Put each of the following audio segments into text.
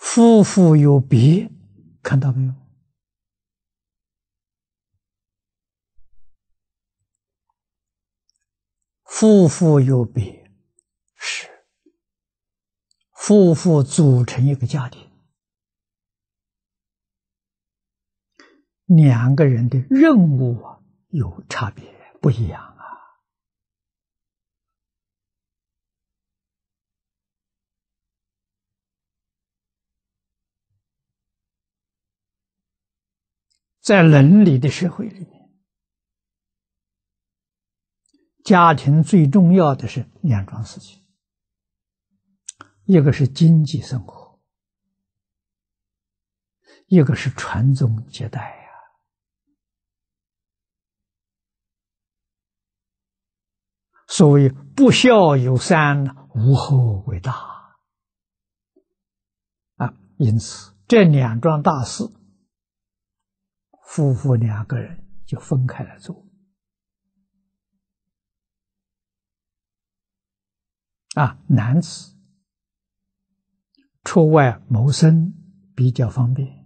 夫妇有别，看到没有？夫妇有别，是夫妇组成一个家庭，两个人的任务有差别，不一样啊。在伦理的社会里面，家庭最重要的是两桩事情，一个是经济生活，一个是传宗接代呀。所谓不孝有三，无后为大啊。因此这两桩大事，夫妇两个人就分开来做啊。男子出外谋生比较方便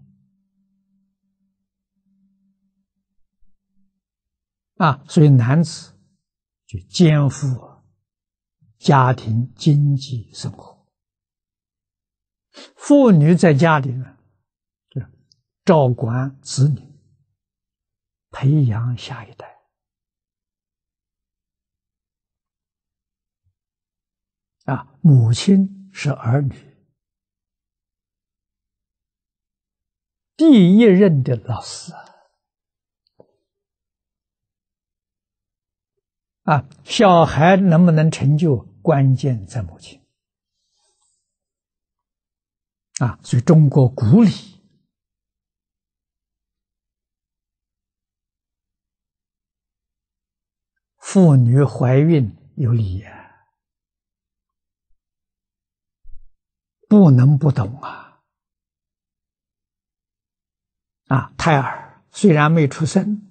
啊，所以男子就肩负家庭经济生活，妇女在家里呢，照管子女，培养下一代啊。母亲是儿女第一任的老师啊，小孩能不能成就，关键在母亲啊。所以中国古礼妇女怀孕有礼啊，不能不懂啊。啊，胎儿虽然没出生，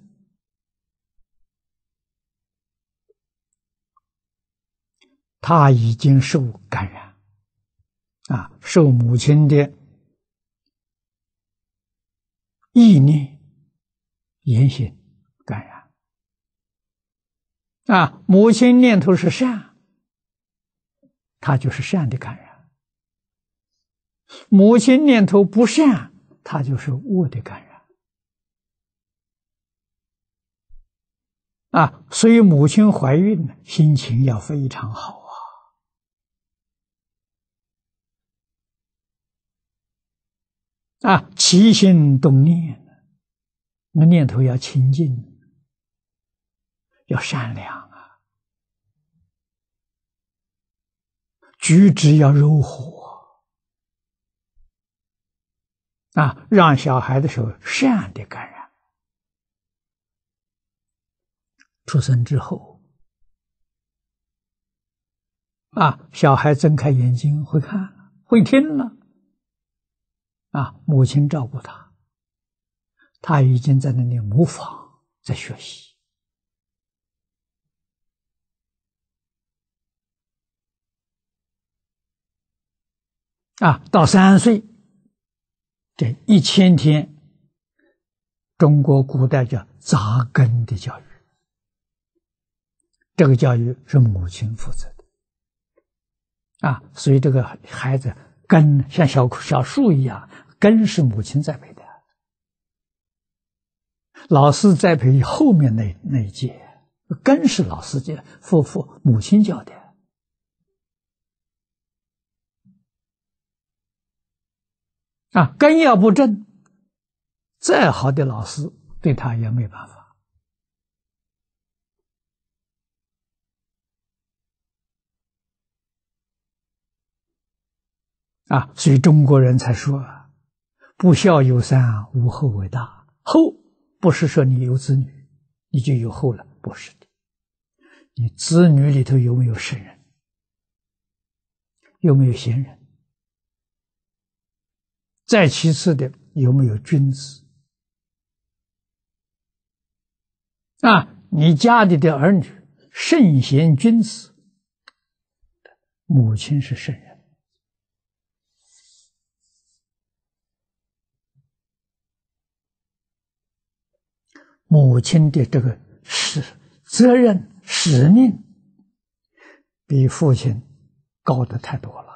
他已经受感染啊，受母亲的意念言行感染啊。母亲念头是善，他就是善的感染；母亲念头不善，他就是恶的感染啊。所以母亲怀孕心情要非常好啊，起心动念，那念头要清净，要善良啊，举止要柔和啊，让小孩的时候善的感染。出生之后啊，小孩睁开眼睛会看了，会听了啊，母亲照顾他，他已经在那里模仿，在学习啊。到3岁，这1000天，中国古代叫扎根的教育，这个教育是母亲负责的啊。所以这个孩子根像小树一样，根是母亲栽培的，老师栽培后面那一届，根是老师教，母亲教的啊。根要不正，再好的老师对他也没办法啊。所以中国人才说不孝有三，无后为大。后不是说你有子女你就有后了，不是的，你子女里头有没有圣人，有没有贤人，再其次的有没有君子啊。你家里的儿女圣贤君子，母亲是圣人母亲的这个责任使命比父亲高的太多了。